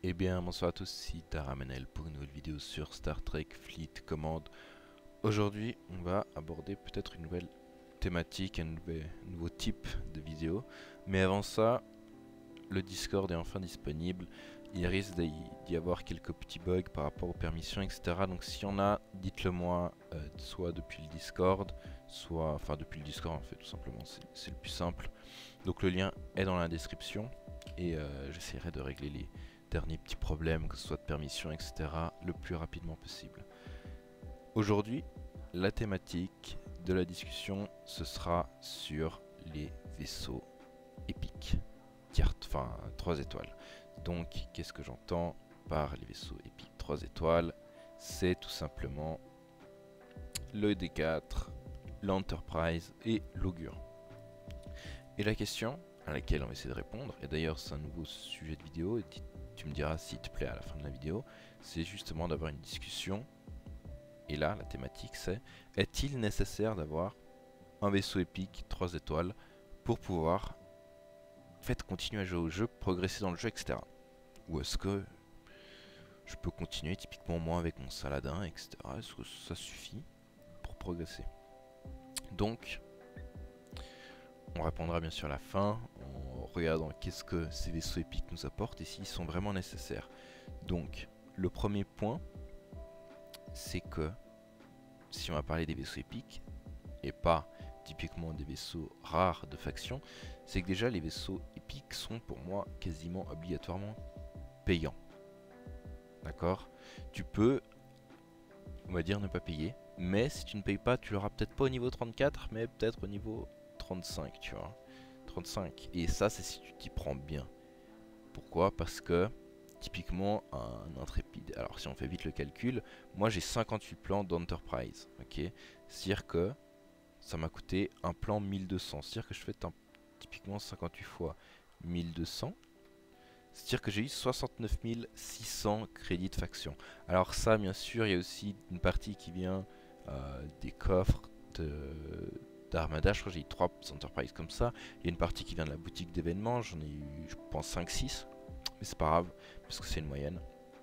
Eh bien, bonsoir à tous, ici Taramanel pour une nouvelle vidéo sur Star Trek Fleet Command. Aujourd'hui, on va aborder peut-être une nouvelle thématique, un nouveau type de vidéo. Mais avant ça, le Discord est enfin disponible. Il risque d'y avoir quelques petits bugs par rapport aux permissions, etc. Donc si on a, dites-le moi, soit depuis le Discord, soit... Enfin, depuis le Discord en fait, tout simplement, c'est le plus simple. Donc le lien est dans la description. Et j'essaierai de régler les derniers petits problèmes, que ce soit de permission, etc., le plus rapidement possible. Aujourd'hui, la thématique de la discussion, ce sera sur les vaisseaux épiques. Enfin, 3 étoiles. Donc, qu'est-ce que j'entends par les vaisseaux épiques 3 étoiles? C'est tout simplement le D4, l'Enterprise et l'Augure. Et la question à laquelle on va essayer de répondre, et d'ailleurs c'est un nouveau sujet de vidéo, et tu me diras s'il te plaît à la fin de la vidéo, c'est justement d'avoir une discussion. Et là, la thématique c'est, est-il nécessaire d'avoir un vaisseau épique 3 étoiles pour pouvoir en fait, continuer à jouer au jeu, progresser dans le jeu, etc. Ou est-ce que je peux continuer typiquement moi avec mon Saladin, etc. Est-ce que ça suffit pour progresser? Donc, on répondra bien sûr à la fin en regardant qu'est-ce que ces vaisseaux épiques nous apportent et s'ils sont vraiment nécessaires. Donc, le premier point, c'est que si on va parler des vaisseaux épiques et pas typiquement des vaisseaux rares de faction, c'est que déjà les vaisseaux épiques sont pour moi quasiment obligatoirement payants. D'accord? Tu peux, on va dire, ne pas payer, mais si tu ne payes pas, tu l'auras peut-être pas au niveau 34, mais peut-être au niveau 35, tu vois. 35. Et ça, c'est si tu t'y prends bien. Pourquoi? Parce que, typiquement, un intrépide, alors si on fait vite le calcul, moi j'ai 58 plans d'Enterprise, ok? C'est-à-dire que ça m'a coûté un plan 1200, c'est-à-dire que je fais typiquement 58 fois 1200, c'est-à-dire que j'ai eu 69 600 crédits de faction. Alors ça, bien sûr, il y a aussi une partie qui vient des coffres d'Armada. Je crois que j'ai eu 3 Enterprise comme ça. Il y a une partie qui vient de la boutique d'événements. J'en ai eu, je pense, 5-6. Mais c'est pas grave, parce que c'est une moyenne.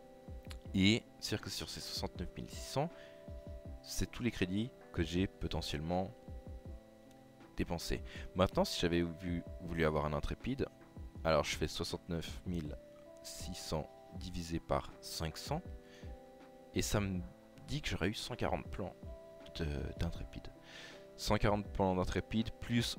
Et c'est-à-dire que sur ces 69 600, c'est tous les crédits que j'ai potentiellement dépensés. Maintenant, si j'avais voulu avoir un intrépide, alors je fais 69 600 divisé par 500 et ça me dit que j'aurais eu 140 plans d'intrépide. 140 plans d'intrépide plus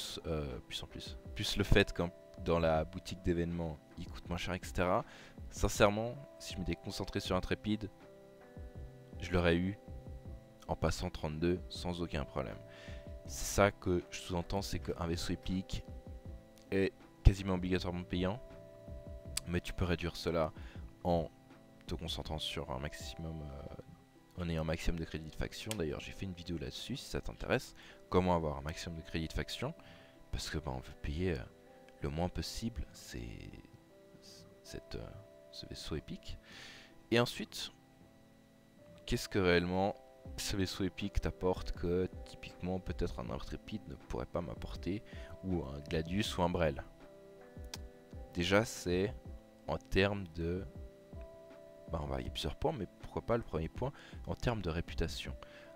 le fait que dans la boutique d'événements il coûte moins cher, etc. Sincèrement, si je m'étais concentré sur intrépide, je l'aurais eu en passant 32 sans aucun problème. C'est ça que je sous-entends, c'est qu'un vaisseau épique est quasiment obligatoirement payant, mais tu peux réduire cela en te concentrant sur un maximum, en ayant un maximum de crédits de faction. D'ailleurs, j'ai fait une vidéo là-dessus si ça t'intéresse, comment avoir un maximum de crédits de faction, parce que on veut payer le moins possible ce vaisseau épique. Et ensuite, qu'est-ce que réellement ce vaisseau épique t'apporte que typiquement peut-être un intrépide ne pourrait pas m'apporter, ou un Gladius ou un Brel? Déjà, c'est en termes de... il y a plusieurs points, mais pourquoi pas le premier point, en termes de réputation.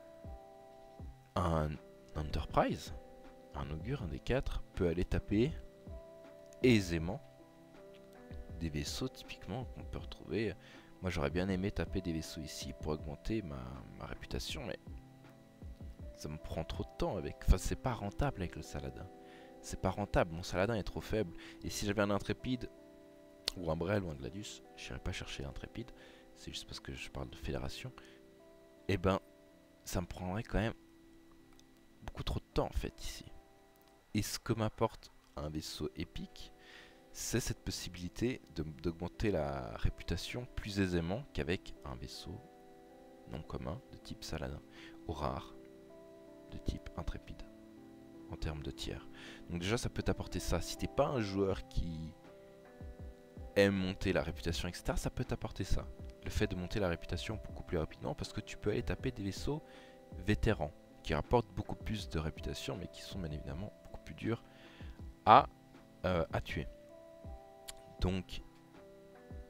Un Enterprise, un Augure, un D4, peut aller taper aisément des vaisseaux typiquement qu'on peut retrouver. Moi j'aurais bien aimé taper des vaisseaux ici pour augmenter ma réputation, mais ça me prend trop de temps avec... Enfin, c'est pas rentable avec le Saladin. C'est pas rentable, mon Saladin est trop faible. Et si j'avais un intrépide, ou un Brel ou un Gladius, je n'irais pas chercher intrépide, c'est juste parce que je parle de fédération, et ben ça me prendrait quand même beaucoup trop de temps en fait ici. Et ce que m'apporte un vaisseau épique, c'est cette possibilité d'augmenter la réputation plus aisément qu'avec un vaisseau non commun de type Saladin, ou rare de type intrépide, en termes de tiers. Donc déjà ça peut t'apporter ça. Si t'es pas un joueur qui aime monter la réputation, etc., ça peut t'apporter ça. Le fait de monter la réputation beaucoup plus rapidement, parce que tu peux aller taper des vaisseaux vétérans qui rapportent beaucoup plus de réputation, mais qui sont bien évidemment beaucoup plus durs à tuer. Donc, après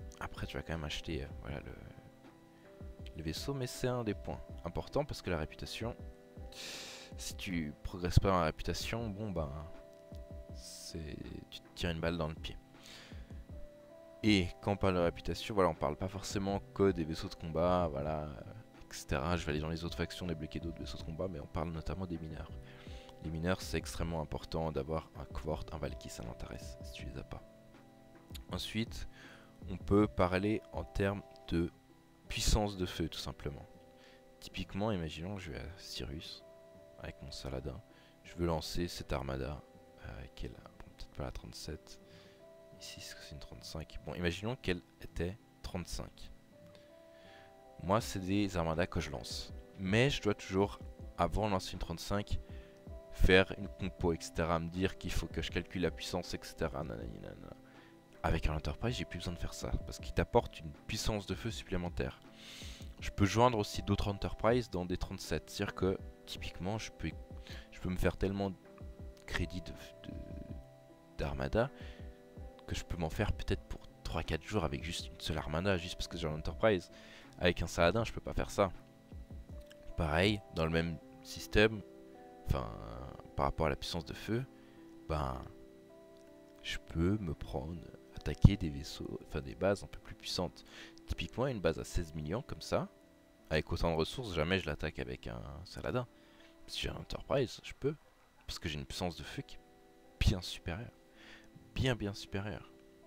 après tu vas quand même acheter voilà, le vaisseau, mais c'est un des points importants parce que la réputation, si tu progresses pas dans la réputation, bon ben tu te tires une balle dans le pied. Et quand on parle de réputation, voilà, on parle pas forcément que des vaisseaux de combat, voilà, etc. Je vais aller dans les autres factions débloquer d'autres vaisseaux de combat, mais on parle notamment des mineurs. Les mineurs, c'est extrêmement important d'avoir un Quort, un Valky, ça m'intéresse si tu les as pas. Ensuite, on peut parler en termes de puissance de feu, tout simplement. Typiquement, imaginons, je vais à Sirius avec mon Saladin. Je veux lancer cette armada qui est là, bon, peut-être pas la 37. Ici, c'est une 35. Bon, imaginons qu'elle était 35. Moi, c'est des armadas que je lance. Mais je dois toujours, avant de lancer une 35, faire une compo, etc. Me dire qu'il faut que je calcule la puissance, etc. Nanana. Avec un Enterprise, j'ai plus besoin de faire ça. Parce qu'il t'apporte une puissance de feu supplémentaire. Je peux joindre aussi d'autres Enterprise dans des 37. C'est-à-dire que, typiquement, je peux me faire tellement de crédits d'armada que je peux m'en faire peut-être pour 3-4 jours avec juste une seule armada, juste parce que j'ai un Enterprise. Avec un Saladin, je peux pas faire ça. Pareil, dans le même système, enfin, par rapport à la puissance de feu, ben, je peux me prendre, attaquer des vaisseaux, enfin des bases un peu plus puissantes. Typiquement, une base à 16 millions comme ça, avec autant de ressources, jamais je l'attaque avec un Saladin. Si j'ai un Enterprise, je peux, parce que j'ai une puissance de feu qui est bien supérieure. Bien supérieure.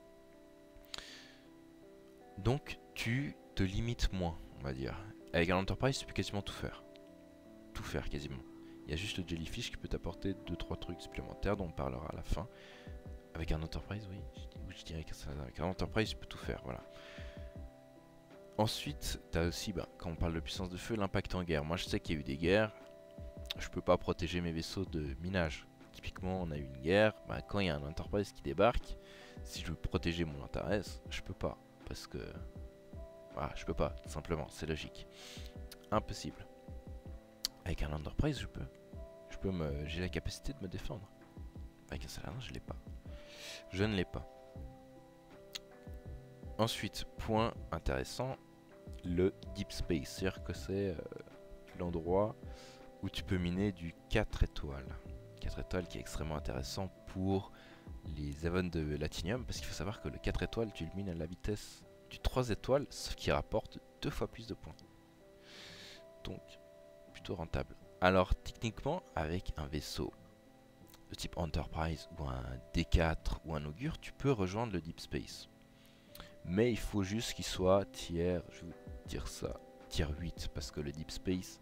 Donc, tu te limites moins, on va dire. Avec un Enterprise, tu peux quasiment tout faire. Tout faire, quasiment. Il y a juste le Jellyfish qui peut t'apporter 2-3 trucs supplémentaires dont on parlera à la fin. Avec un Enterprise, oui. Je dirais qu'avec un Enterprise, tu peux tout faire, voilà. Ensuite, tu as aussi, quand on parle de puissance de feu, l'impact en guerre. Moi, je sais qu'il y a eu des guerres. Je peux pas protéger mes vaisseaux de minage. Typiquement, on a eu une guerre. Quand il y a un Enterprise qui débarque, si je veux protéger mon Antares, je peux pas. Parce que... voilà, je peux pas, tout simplement. C'est logique. Impossible. Avec un Enterprise, je peux. J'ai la capacité de me défendre. Avec un Saladin, je l'ai pas. Je ne l'ai pas. Ensuite, point intéressant, le Deep Space. C'est-à-dire que c'est l'endroit où tu peux miner du 4 étoiles. 4 étoiles qui est extrêmement intéressant pour les Avon de Latinium. Parce qu'il faut savoir que le 4 étoiles, tu le mines à la vitesse du 3 étoiles, ce qui rapporte 2 fois plus de points. Donc, plutôt rentable. Alors, techniquement, avec un vaisseau de type Enterprise ou un D4 ou un Augure, tu peux rejoindre le Deep Space. Mais il faut juste qu'il soit tiers, je vais vous dire ça, tier 8, parce que le Deep Space,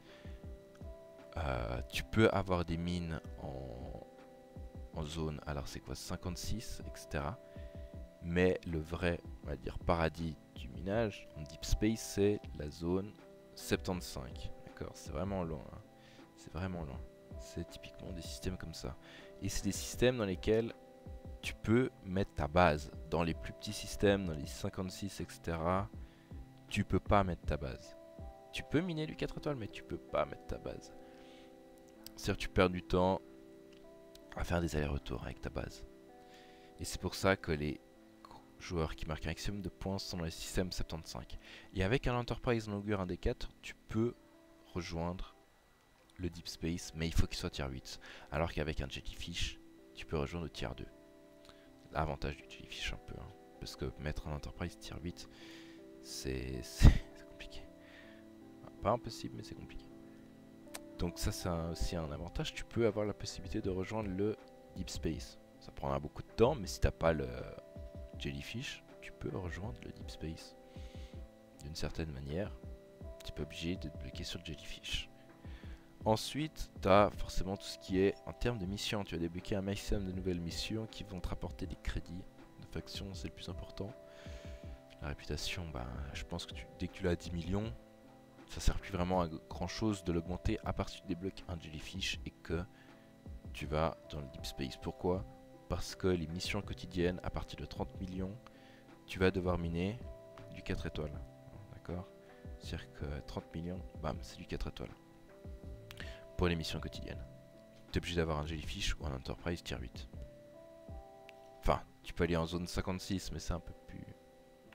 tu peux avoir des mines en zone, alors c'est quoi, 56, etc. Mais le vrai, on va dire, paradis du minage en Deep Space, c'est la zone 75. D'accord, c'est vraiment loin. Hein. C'est vraiment loin. C'est typiquement des systèmes comme ça. Et c'est des systèmes dans lesquels tu peux mettre ta base. Dans les plus petits systèmes, dans les 56, etc., tu peux pas mettre ta base. Tu peux miner du 4 étoiles, mais tu peux pas mettre ta base. C'est-à-dire que tu perds du temps à faire des allers-retours avec ta base. Et c'est pour ça que les joueurs qui marquent un maximum de points sont dans les systèmes 75. Et avec un Enterprise, un Augure, un D4, tu peux rejoindre le Deep Space, mais il faut qu'il soit tier 8. Alors qu'avec un Jellyfish, tu peux rejoindre le tier 2. L'avantage du Jellyfish un peu, hein, parce que mettre un Enterprise tier 8, c'est compliqué. Pas impossible, mais c'est compliqué. Donc ça c'est aussi un avantage, tu peux avoir la possibilité de rejoindre le Deep Space. Ça prendra beaucoup de temps, mais si t'as pas le Jellyfish, tu peux rejoindre le Deep Space. D'une certaine manière, tu n'es pas obligé de te bloquer sur le Jellyfish. Ensuite, tu as forcément tout ce qui est en termes de missions. Tu vas débloquer un maximum de nouvelles missions qui vont te rapporter des crédits de faction, c'est le plus important. La réputation, je pense que dès que tu l'as à 10 millions, ça sert plus vraiment à grand chose de l'augmenter à part si tu débloques un Jellyfish et que tu vas dans le Deep Space. Pourquoi? Parce que les missions quotidiennes, à partir de 30 millions, tu vas devoir miner du 4 étoiles. D'accord? C'est-à-dire que 30 millions, bam, c'est du 4 étoiles. Pour les missions quotidiennes. Tu es obligé d'avoir un Jellyfish ou un Enterprise tier 8. Enfin, tu peux aller en zone 56, mais c'est un peu plus...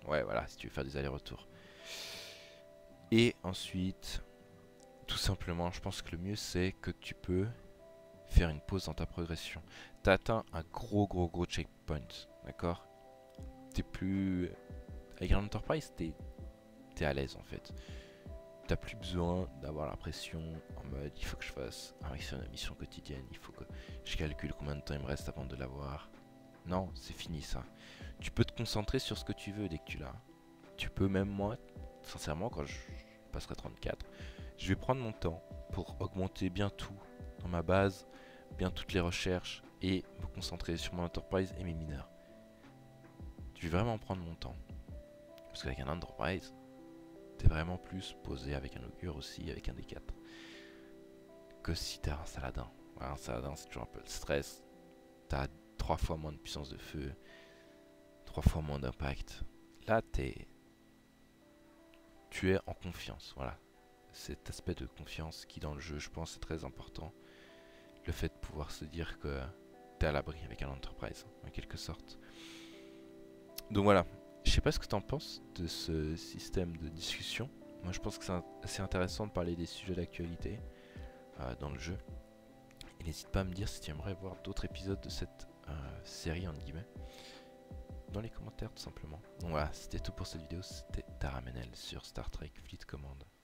Ouais, voilà, si tu veux faire des allers-retours. Et ensuite, tout simplement, je pense que le mieux c'est que tu peux faire une pause dans ta progression. T'as atteint un gros checkpoint, d'accord? T'es plus... Avec un Enterprise, t'es à l'aise en fait. T'as plus besoin d'avoir la pression en mode il faut que je fasse un maximum de mission quotidienne, il faut que je calcule combien de temps il me reste avant de l'avoir. Non, c'est fini ça. Tu peux te concentrer sur ce que tu veux dès que tu l'as. Tu peux même moi, sincèrement, quand je passerai 34, je vais prendre mon temps pour augmenter bien tout dans ma base, bien toutes les recherches et me concentrer sur mon Enterprise et mes mineurs. Je vais vraiment prendre mon temps. Parce qu'avec un Enterprise, t'es vraiment plus posé avec un augure aussi, avec un D4. Que si t'as un Saladin. Ouais, un Saladin, c'est toujours un peu le stress. T'as 3 fois moins de puissance de feu, 3 fois moins d'impact. Là, tu es en confiance, voilà. Cet aspect de confiance qui dans le jeu, je pense, est très important. Le fait de pouvoir se dire que t'es à l'abri avec un Enterprise, en quelque sorte. Donc voilà, je sais pas ce que t'en penses de ce système de discussion. Moi je pense que c'est assez intéressant de parler des sujets d'actualité dans le jeu. Et n'hésite pas à me dire si tu aimerais voir d'autres épisodes de cette série entre guillemets dans les commentaires tout simplement. Donc voilà, c'était tout pour cette vidéo, c'était Taramenel sur Star Trek Fleet Command.